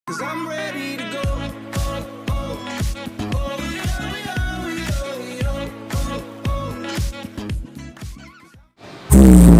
'Cause I'm ready to go. Oh, oh, oh, yo, yo, yo, yo, oh, oh.